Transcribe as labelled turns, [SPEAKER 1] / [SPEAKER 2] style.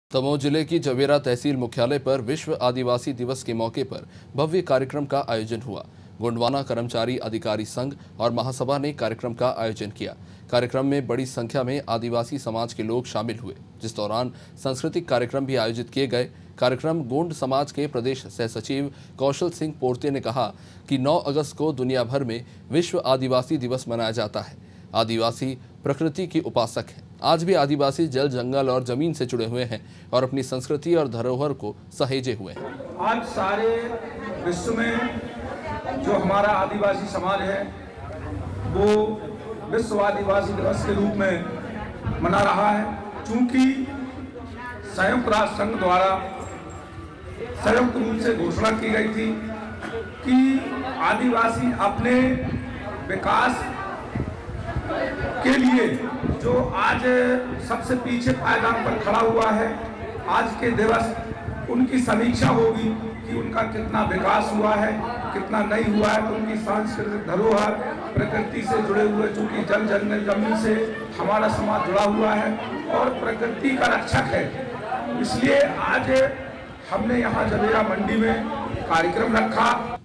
[SPEAKER 1] दमोह जिले की जवेरा तहसील मुख्यालय पर विश्व आदिवासी दिवस के मौके पर भव्य कार्यक्रम का आयोजन हुआ। गोंडवाना कर्मचारी अधिकारी संघ और महासभा ने कार्यक्रम का आयोजन किया। कार्यक्रम में बड़ी संख्या में आदिवासी समाज के लोग शामिल हुए, जिस दौरान सांस्कृतिक कार्यक्रम भी आयोजित किए गए। कार्यक्रम गोंड समाज के प्रदेश सह सचिव कौशल सिंह पोर्ते ने कहा कि 9 अगस्त को दुनिया भर में विश्व आदिवासी दिवस मनाया जाता है। आदिवासी प्रकृति की उपासक हैं। आज भी आदिवासी जल, जंगल और जमीन से जुड़े हुए हैं और अपनी संस्कृति और धरोहर को सहेजे हुए हैं।
[SPEAKER 2] आज सारे विश्व में जो हमारा आदिवासी समाज है वो विश्व आदिवासी दिवस के रूप में मना रहा है। चूंकि संयुक्त राष्ट्र संघ द्वारा संयुक्त रूप से घोषणा की गई थी कि आदिवासी अपने विकास के लिए जो आज सबसे पीछे पायदान पर खड़ा हुआ है, आज के दिवस उनकी समीक्षा होगी कि उनका कितना विकास हुआ है, कितना नहीं हुआ है। तो उनकी सांस्कृतिक धरोहर प्रकृति से जुड़े हुए, चूंकि जल, जंगल, जमीन से हमारा समाज जुड़ा हुआ है और प्रकृति का रक्षक है, इसलिए आज हमने यहाँ जवेरा मंडी में कार्यक्रम रखा।